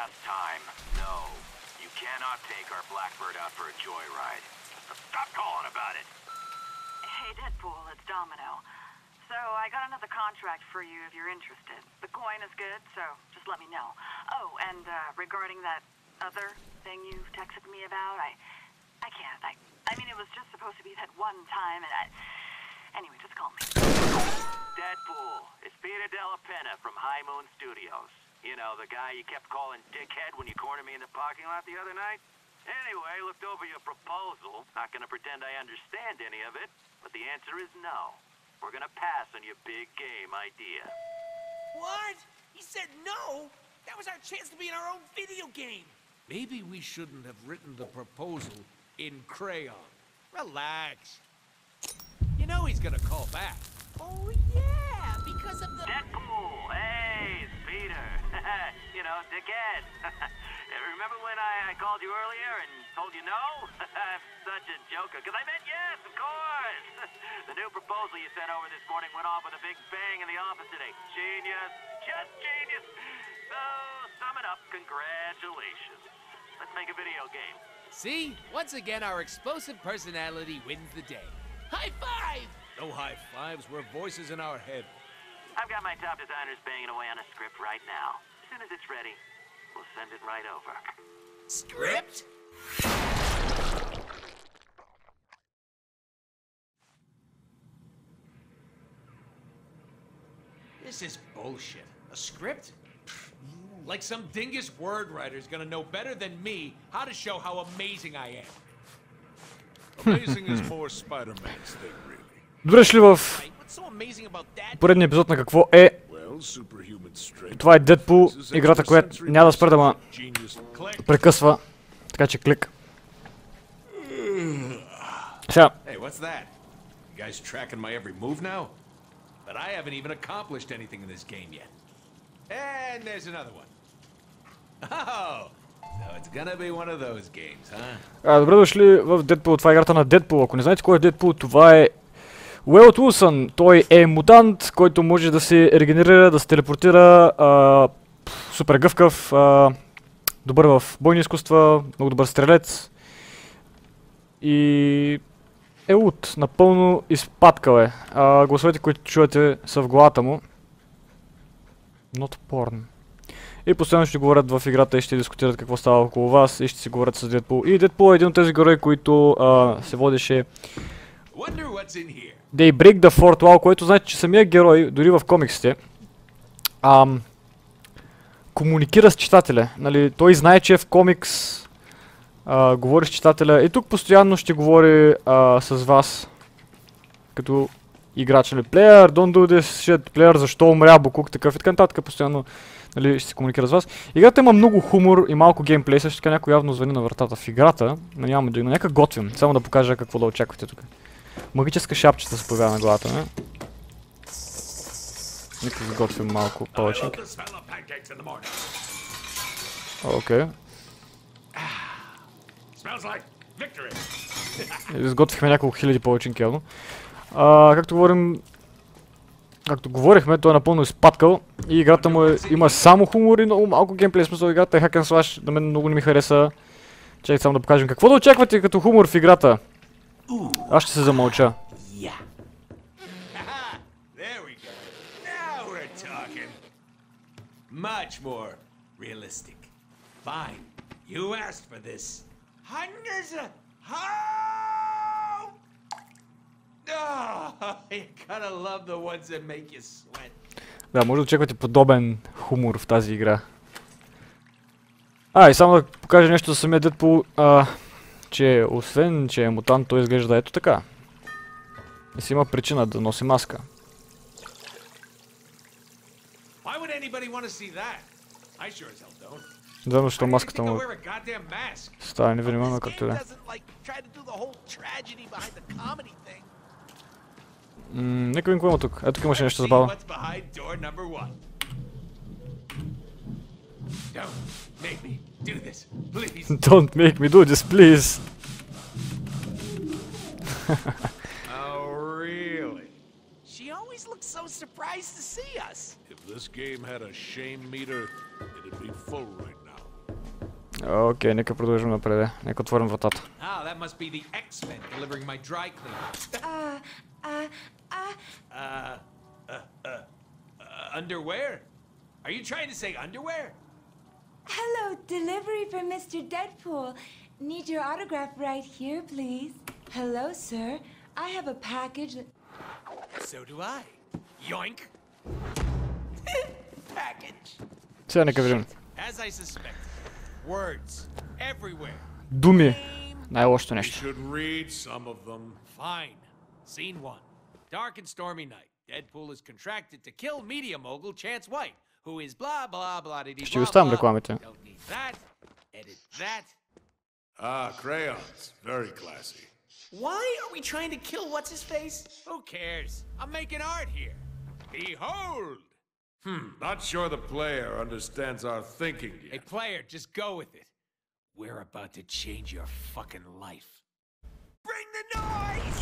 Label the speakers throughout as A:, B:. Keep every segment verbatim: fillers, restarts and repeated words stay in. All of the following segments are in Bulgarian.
A: last time. No, you cannot take our Blackbird out for a joyride. Stop calling about it.
B: Hey, Deadpool, it's Domino. So, I got another contract for you if you're interested. The coin is good, so just let me know. Oh, and uh, regarding that other thing you texted me about, I I can't. I I mean, it was just supposed to be that one time, and I... Anyway, just call me.
A: Deadpool, it's Peter Della Penna from High Moon Studios. You know, the guy you kept calling dickhead when you cornered me in the parking lot the other night? Anyway, looked over your proposal. Not gonna pretend I understand any of it, but the answer is no. We're gonna pass on your big game idea.
C: What? He said no? That was our chance to be in our own video game.
D: Maybe we shouldn't have written the proposal in crayon. Relax. You know he's gonna call back.
C: Oh, yeah, because of the...
A: Deadpool! Hey, it's Peter. You know, dickhead. Remember when I, I called you earlier and told you no? I'm such a joker, because I meant yes, of course. The new proposal you sent over this morning went off with a big bang in the office today. Genius. Just genius. So, sum it up, congratulations. Let's make a video game.
D: See? Once again, our explosive personality wins the day. High five! No high fives, we're voices in our head.
A: I've got my top designers banging away on a script right now. As soon as it's ready, we'll send it right over.
C: Script?
D: This is bullshit. A script? Like some dingus word writer's gonna know better than me how to show how amazing I am.
E: Amazing is more Spider-Man's thing, really.
F: Добре дошли в поредния епизод на какво е. Това е Deadpool, играта, която няма да спре да ма прекъсва. Така че клик. Сега.
D: Hey, what's that? You guys tracking my every move now? But I haven't even accomplished anything in this game yet. And there's another one. Oh, so it's gonna be one of those games, huh?
F: А, добре дошли в Deadpool. Това е играта на Deadpool. Ако не знаете кой е Deadpool, това е Уелт Уилсън. Той е мутант, който може да се регенерира, да се телепортира, а, супер гъвкав, а, добър в бойни изкуства, много добър стрелец и е лут, напълно изпаткал е. А, гласовете, които чуете, са в главата му. Not porn. И постоянно ще говорят в играта и ще дискутират какво става около вас и ще си говорят с Deadpool. И Deadpool е един от тези герои, които а, се водеше They break the fourth wall, което значи, че самия герой, дори в комиксите, ам, комуникира с читателя. Нали, той знае, че е в комикс, а, говори с читателя и тук постоянно ще говори а, с вас като играч. Нали, player, don't do this shit, player, защо умря, Букук, такъв и така нататък, постоянно нали, ще се комуникира с вас. Играта има много хумор и малко геймплей, също така някой явно звъни на вратата в играта. Но няма да има, нека готвим, само да покажа какво да очаквате тук. Магическа шапчета се появява на главата, не? Нека сготвим малко палачинки. Окей. Изготвихме няколко хиляди палачинки явно. А, както говорим... Както говорихме, той е напълно изпаткал и играта му е, има само хумор и много малко геймплей. Смисъл играта е hack and slash, на мен много не ми хареса. Чакайте само да покажем какво да очаквате като хумор в играта. Аз ще се замълча.
D: Much more realistic. Fine. You asked for this. Hundreds of... Oh, you gotta love the ones that make you sweat.
F: Да, може да очаквате подобен хумор в тази игра. А, и само да покажа нещо за самия Deadpool, а, че освен, че е мутант, той изглежда ето така. И си има причина да носи маска.
D: Why would anybody want to see that? I sure as hell don't.
F: Не знам защо маската му става невидима, както и да. Ммм, нека видим какво има тук. Ето тук имаше нещо забавно. Don't make me do this, please!
D: Oh, really? She always looks so surprised to see us.
E: If this game had a shame meter, it'd be full right now.
F: Окей, нека продължим напред. Нека отворим вратата.
D: Ah, that must be the X-Men delivering my dry cleaner.
G: Uh, uh, uh,
D: Uh, uh, uh, uh, underwear? Are you trying to say underwear?
G: hello, delivery for Mister Deadpool. Need your autograph right here, please. Hello, sir. I have a package that...
C: So do I. Yoink. Package.
F: Сега нека видим.
C: As I suspected. Words. Everywhere.
F: Думи. Най-лошото
E: You
F: нещо.
E: should read some of them.
C: Fine. Scene one. Dark and stormy night. Deadpool is contracted to kill media mogul Chance White, who is blah blah blah dee
F: Ще ви оставям рекламите.
C: Don't need that. Edit that.
E: Ah, crayons. Very classy.
C: Why are we trying to kill what's his face? Who cares? I'm making art here.
E: Behold! Hmm, not sure the player understands our thinking
C: Hey,
E: yet.
C: player, just go with it. We're about to change your fucking life. Bring the noise!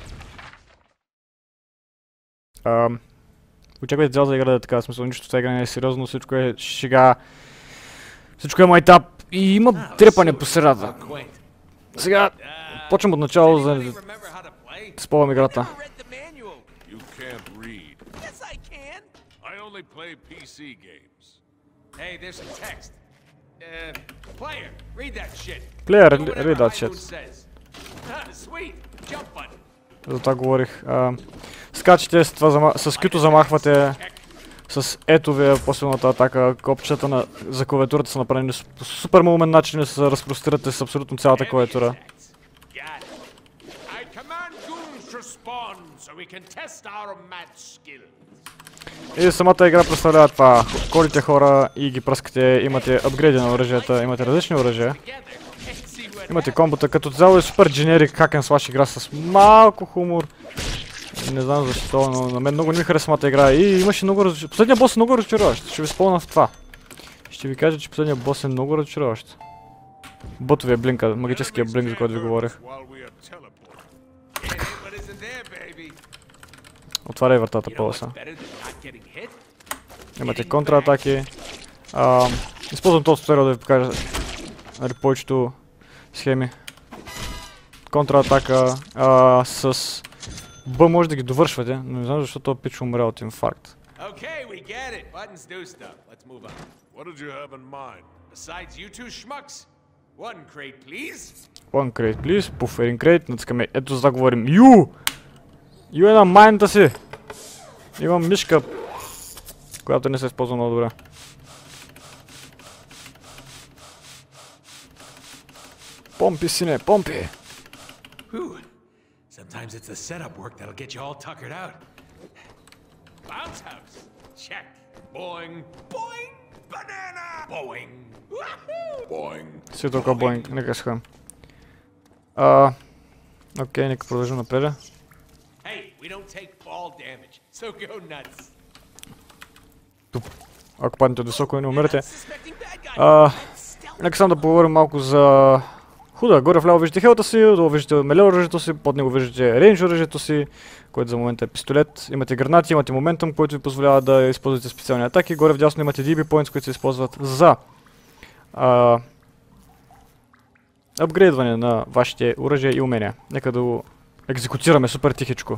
F: Ам, очаквайте цялата игра да е така, в смисъл нищо в тази игра не е сериозно, всичко е шега, всичко е майтап и има трепане по средата.
C: Quaint.
F: Сега почвам от начало, за
C: Anybody
F: да
C: remember how to play?
F: спомням играта.
C: Never read the manual.
E: You can't read.
C: Yes, I can.
E: I only play P C games.
C: Hey, there's some text. Uh, player, read that shit.
F: Player,
C: Do whatever
F: read that
C: High
F: shit.
C: Moon says. Ah, sweet. Jump button.
F: За това говорих. А, скачате с, това, зама... с кито замахвате с етовия по силната атака. Копчета на... за клавиатурата са направени с- по супер момент начин да се разпростирате с абсолютно цялата клавиатура.
C: Got it. I command goons to spawn so we can test our mad skills.
F: И самата игра представлява това. Колите хора и ги пръскате, имате апгрейди на оръжията, имате различни оръжия.
C: Together and see what
F: Имате комбота, като цяло е супер дженерик hack and slash игра с малко хумор. Не знам защо, но на мен много не ми хареса самата игра и имаше много разочароващ. Последният бос е много разочароващ, ще ви спомня в това. Ще ви кажа, че последният бос е много разочароващ. Ботовия блинка, магическия блинк, за който ви говорех.
E: While we are teleporting.
C: Can't hit what isn't there, baby.
F: Отваряй вратата
C: You know
F: по
C: what's
F: леса.
C: better than not getting hit?
F: Имате контратаки. А, използвам този туториал да ви покажа нали, повечето схеми. Контратака а, с Б може да ги довършвате, но не знам защо този пич умря от инфаркт.
C: Okay, we get it. Buttons do stuff. Let's move on.
E: What did you have in mind?
C: Besides you two schmucks, one crate, please.
F: One crate, please. Пуф, един крейт, натискаме. Ето за това говорим. Ю! Ю е на майната си! Имам мишка, която не се използва много добре. Помпи, сине, помпи!
C: Whew. Sometimes it's the setup work that'll get you all tuckered out. Bounce house. Check. Boing. Boing. Banana. Boing. Wahoo!
E: Boing.
F: Си толкова боинг, нека схвам. А, окей, нека продължим напред.
C: Hey, we don't take fall damage, so go nuts.
F: Ако паднете от високо и не умрете.
C: Suspecting bad guy.
F: А, нека само да поговорим малко за худа. Горе вляво виждате хелта си, долу виждате меле оръжието си, под него виждате рейндж оръжието си, което за момента е пистолет. Имате гранати, имате моментум, който ви позволява да използвате специални атаки. Горе вдясно имате ди би points, които се използват за а, апгрейдване на вашите оръжия и умения. Нека да го екзекутираме супер тихичко.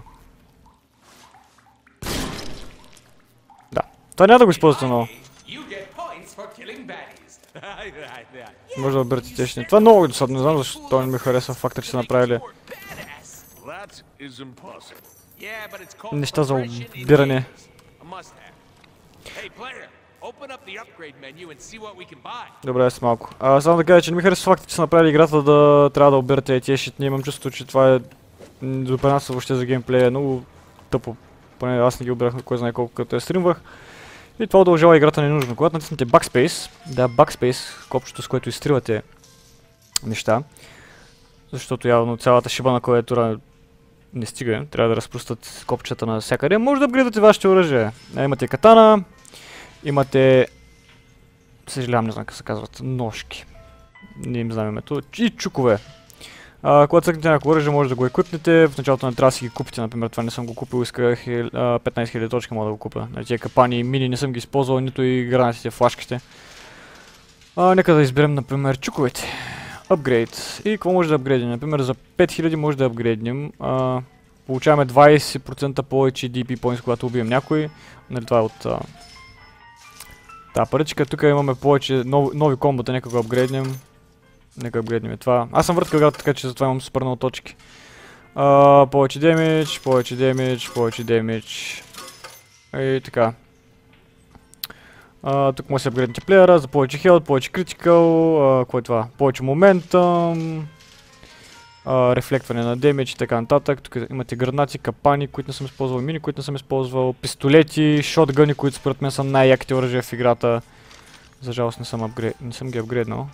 F: Да, това няма да го използвате много.
C: You get points for killing baddies.
F: Може да обърте течни. Това е много е досадно, не знам защо не ми харесва факта, че са направили
C: You're badass.
E: That is impossible.
C: Yeah, but it's called
F: неща за
C: progression in
F: обиране.
C: games. A must-have. Hey, player, open up the upgrade menu and see what we can buy.
F: Добре, с малко. А, само да кажа, че не ми харесва факта, че са направили играта да трябва да обирате тези шитни. Имам чувство, че това е м, допринася въобще за геймплея. Много тъпо. Поне аз не ги обирах, кой знае колко като я стримвах. И това удължава играта ненужно. Когато натиснете Backspace, да, Backspace, копчето с което изтривате неща, защото явно цялата шиба на клавиатура не стига, трябва да разпръстат копчета на всякъде, може да апгрейдате вашите оръжия. А, имате катана, имате, съжалявам, не знам как се казват, ножки. Не им знам името. И чукове. А, когато цъкнете някакво оръжие, може да го еквипнете. В началото не трябва да си ги купите, например, това не съм го купил, исках петнайсет хиляди точки мога да го купя. На тия капани и мини не съм ги използвал, нито и гранатите, флашките. А, нека да изберем, например, чуковете. Апгрейд. И какво може да апгрейдим? Например, за пет хиляди може да апгрейднем. А, получаваме двайсет процента повече ди пи points, когато убием някой. Нали, това е от а, тази паричка. Тук имаме повече нови, нови комбота, нека го апгрейднем. Нека апгрейднем това. Аз съм върткал играта, така че затова имам супер много точки. А, повече демидж, повече демидж, повече демидж. И така. Uh, тук може да се апгрейднете плеера за повече хелт, повече критикал, uh, какво е това? Повече моментъм, uh, рефлектване на демидж и така нататък. Тук имате гранати, капани, които не съм използвал, мини, които не съм използвал, пистолети, шотгъни, които според мен са най-яките оръжия в играта. За жалост не съм, апгрейд... не съм ги апгрейднал.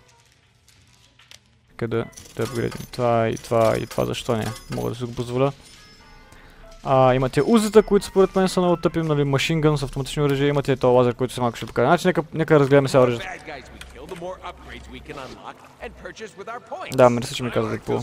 F: Къде да апгрейдим това и това и това, защо не? Мога да си го позволя. А, имате узата, които според мен са много тъпи, нали, машингън с автоматични оръжия, имате този лазер, който се малко ще покажа. Значи нека, нека разгледаме сега оръжията. Да, мисля, че ми каза Дедпул.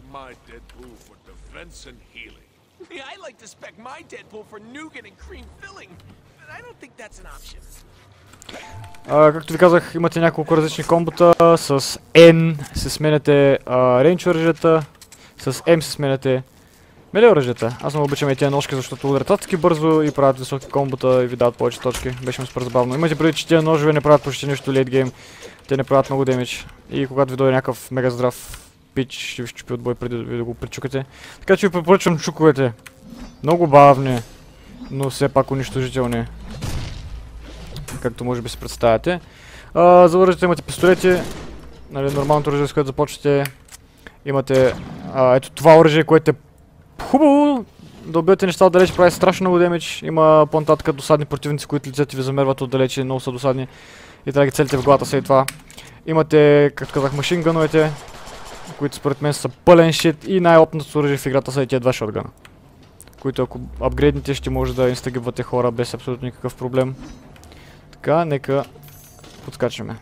F: А, както ви казах, имате няколко различни комбота, с N се сменяте рейндж оръжията, с M се сменяте меле оръжията. Аз много обичам и тия ножки, защото ударят адски бързо и правят високи комбота и ви дават повече точки. Беше ми супер забавно. Имайте преди, че тия ножове не правят почти нищо лейт гейм. Те не правят много демидж. И когато ви дойде някакъв мега здрав пич, ще ви щупи от бой преди да ви да го причукате. Така че ви препоръчвам чуковете. Много бавни, но все пак унищожителни. Както може би се представяте. А, за оръжията имате пистолети. Нали, нормалното оръжие, с което започвате. Имате а, ето това оръжие, което е хубаво да убивате неща отдалече, прави страшно много демидж. Има по-нататък досадни противници, които лицето ви замерват отдалече, много са досадни. И трябва да ги целите в главата си и това. Имате, както казах, машингъновете, които според мен са пълен шит, и най-опитното оръжие в играта са и тия два шотгъна, които ако апгрейдните ще може да инстагибвате хора без абсолютно никакъв проблем. Така, нека подскачаме.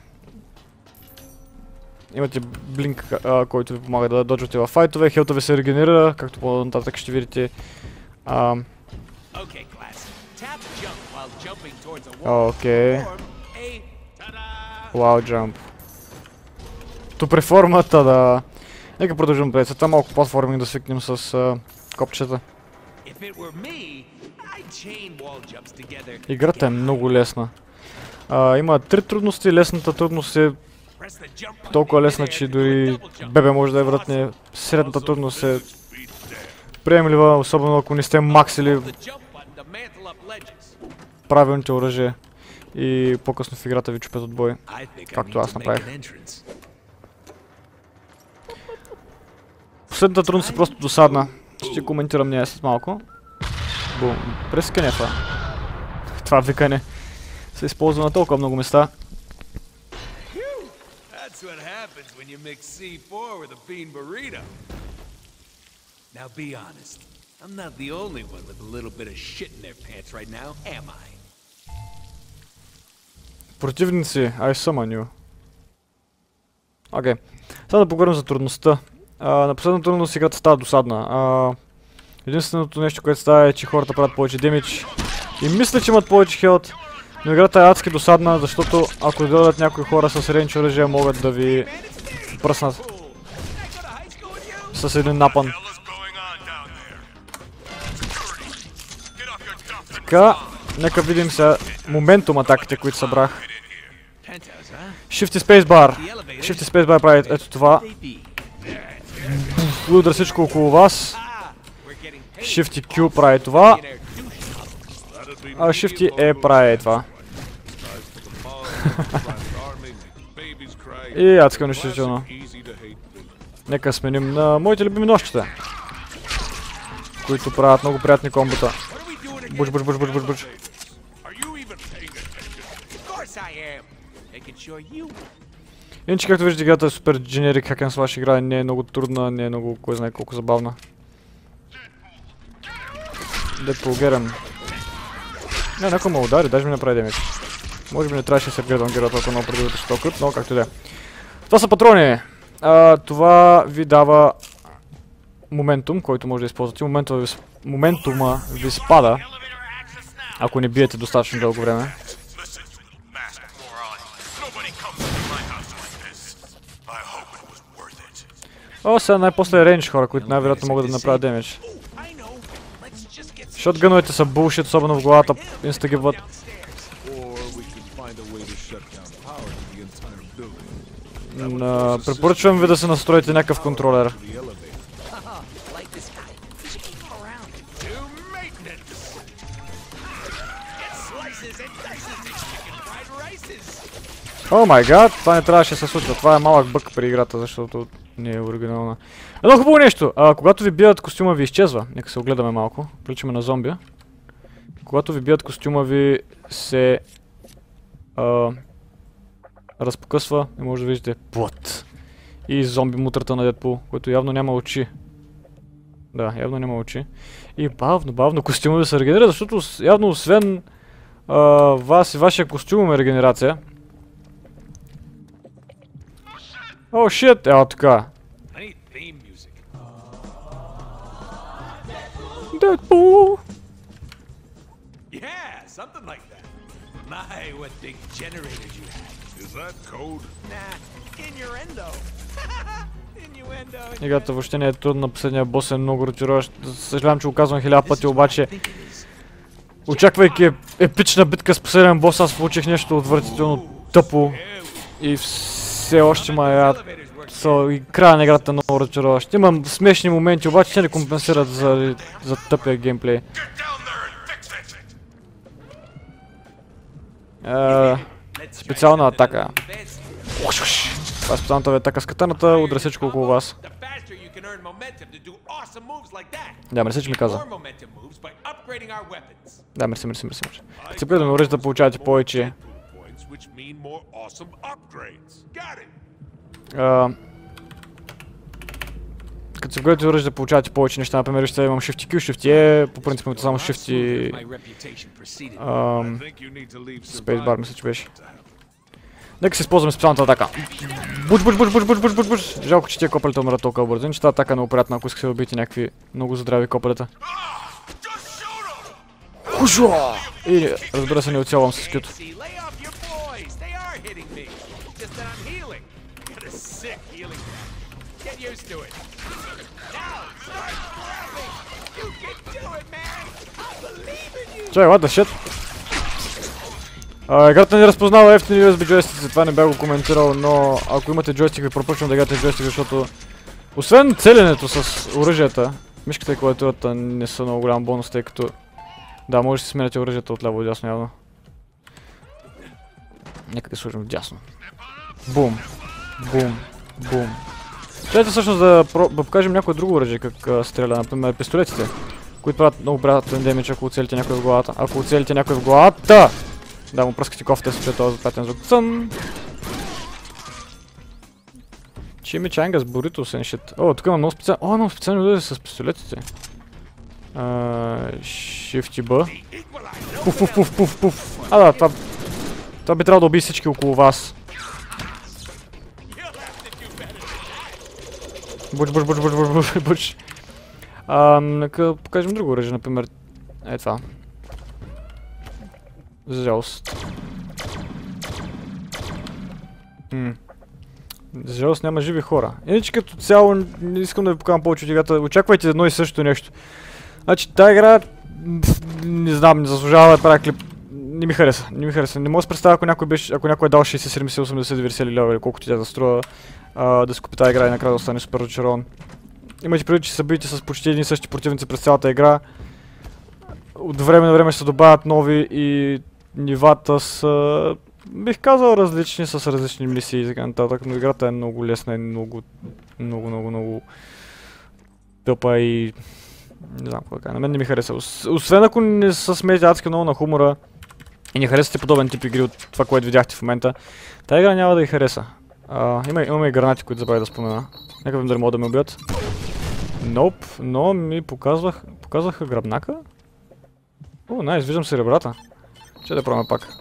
F: Имате блинк, а, който ви помага да доджвате във файтове, хелта ви се регенерира, както по-нататък ще видите. А... Окей. Вау джамп. То преформата, да. Нека продължим пред това малко платформинг да свикнем с а, копчета. Играта е много лесна. А, има три трудности, лесната трудност е толкова лесна, че дори бебе може да я вратне. Средната трудност е приемлива, особено ако не сте максили правилните оръжия и по-късно в играта ви чупят от бой, както аз направих. Последната трудност е просто досадна. Ще коментирам нея след малко. Бум. Прескане това. Това викане се използва на толкова много места.
D: Now be honest. I'm not the only one with a little bit of shit in their pants right now, am I?
F: Противници, I summon you. Окей. Сега да поговорим за трудността. Uh, на последната трудност играта става досадна. Uh, единственото нещо, което става е, че хората правят повече демидж. И мисля, че имат повече хелт. Но играта е адски досадна, защото ако дойдат някои хора с рейндж оръжия, могат да ви пръснат с един напън. Така, нека видим сега моментум атаките, които събрах. Shift и Spacebar. Shift и Spacebar прави ето това. Удар всичко около вас. Shift и Q прави това. А Shift и E прави това. И адска унищожително. Нека сменим на моите любими нощчета, които правят много приятни комбота. Буч, буч, буч, буч, буч, буч. Иначе, както виждате, играта е супер дженерик hack and slash игра, не е много трудна, не е много, кой знае колко забавна. Дедпул герем. Не, някой ме удари, даже ми направи демидж. Може би не трябваше да се гледам героя толкова много преди да ще толкова, но както и да е. Това са патрони. А, това ви дава моментум, който може да използвате. Моментума ви, моментума ви спада, ако не биете достатъчно дълго време. О, сега най-после е рейндж хора, които най-вероятно могат да направят демидж. Шотгъновете са булшит, особено в главата, инстагибват. Препоръчвам ви да се настроите някакъв контролер. О май гад, това не трябваше да се случва. Това е малък бък при играта, защото не е оригинална. Едно хубаво нещо, а, когато ви бият, костюма ви изчезва. Нека се огледаме малко. Приличаме на зомби. Когато ви бият, костюма ви се а, разпокъсва и може да видите плът. И зомби мутрата на Дедпул, който явно няма очи. Да, явно няма очи. И бавно, бавно костюма ви се регенерира, защото явно освен а, вас и вашия костюм има регенерация. О, шит! Ела така. Deadpool!
D: Yeah, something like that. My, what big generators you have.
E: Is that code?
D: Nah, innuendo. Innuendo.
F: Играта въобще не е трудна, последния бос е много разочароващ. Съжалявам, че го казвам хиляда пъти, обаче очаквайки епична битка с последен бос, аз получих нещо отвратително тъпо и все още ма яд. So, и края на играта е много разочароващ. Имам смешни моменти, обаче те не компенсират за, за тъпия геймплей. Uh, специална атака. Това е специалната ви атака с катаната, удря всичко около вас. Да, мерси, че ми каза. Да, мерси, мерси, мерси. Като се гледаме оръжие да получавате повече. Uh, като се вгледате оръжие да получавате повече неща, например, ще имам Shift Q, Shift E, по принцип имате само Shift и Spacebar, мисля, че беше. Нека се използваме специалната атака. Буч, буч, буч, буч, буч, буч, буч, буч. Жалко, че тия копелета умират толкова бързо, че тази атака е много приятна, ако искате да убиете някакви много здрави копелета. Хушуа! И разбира се, не оцелвам с кюто. Чай, what the shit? А, играта не разпознава ефтини ю ес би джойстици, това не бях го коментирал, но ако имате джойстик ви пропочвам да играте джойстик, защото освен целенето с оръжията, мишката и клавиатурата не са много голям бонус, тъй като да, може да си сменяте оръжията от ляво и дясно явно. Нека да сложим в дясно. Бум, бум, бум. Чайте всъщност да, да покажем някое друго оръжие как а, стреля, например пистолетите, които правят много приятен демидж, ако оцелите някой в главата. Ако оцелите някой в главата! Да, му пръскате кофта, се чуе този запятен звук. Цън! Чими чанга с бурито сен шит. О, тук има много специално. О, много специално оръжие с пистолетите. Shift B. Пуф, пуф, пуф, пуф, пуф. А да, това... Това би трябвало да уби всички около вас. Буч, буч, буч, буч, буч, буч, буч. Нека покажем друго оръжие, например. Е това. За жалост. Ммм. За жалост няма живи хора. Иначе като цяло не искам да ви покажам повече от играта. Очаквайте едно и също нещо. Значи тази игра... Не знам, не заслужава да правя клип. Не ми хареса, не ми хареса. Не мога да се представя, ако някой беше, ако някой е дал шейсет, седемдесет, осемдесет, деветдесет лева или колкото тя да струва, а, да си купи тази игра и накрая да остане супер разочарован. Имайте предвид, че се биете с почти едни и същи противници през цялата игра. От време на време ще се добавят нови и нивата са, бих казал, различни, с различни мисии и така нататък, но играта е много лесна и много, много, много, много тъпа и... Не знам какво да кажа, на мен не ми хареса. Освен ако не се смеете адски много на хумора и не харесате подобен тип игри от това, което видяхте в момента, тази игра няма да ви хареса. А, има, имаме и гранати, които забравя да спомена. Нека видим дали могат да ме убият. Ноп, но ми показвах, показваха гръбнака. О, найс, виждам сребрата. Ще да пробваме пак.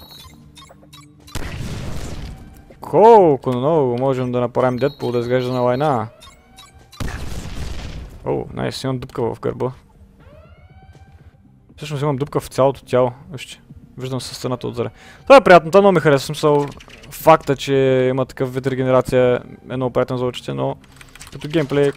F: Колко много можем да направим Дедпул да изглежда на война. О, найс, имам дупка в гърба. Всъщност имам дупка в цялото тяло. Вижте, виждам със стената отзаре. Това е приятно, това много ми харесва. Смисъл, факта, че има такъв вид регенерация е много приятен за очите, но Като геймплей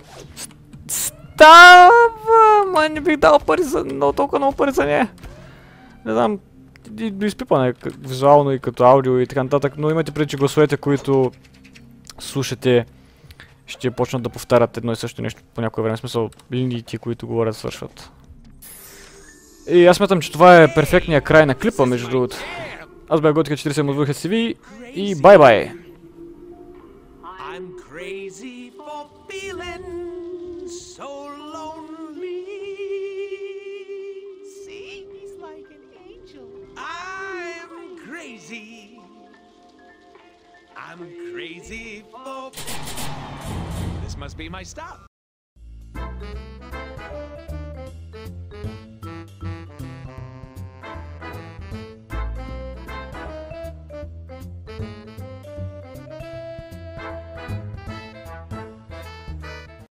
F: става, ма не бих дал пари за, но толкова много пари за нея. Не знам, до изпипане визуално и като аудио и така нататък, но имайте преди, че гласовете, които слушате, ще почнат да повтарят едно и също нещо по някое време, в смисъл линиите, които говорят, свършват. И аз смятам, че това е перфектният край на клипа, между другото. Аз бях Готика четиридесет и седем от V H S T V и бай-бай!
C: I'm crazy for feeling so lonely.
H: See, he's like an angel.
C: I'm crazy. I'm crazy for... This must be my stop.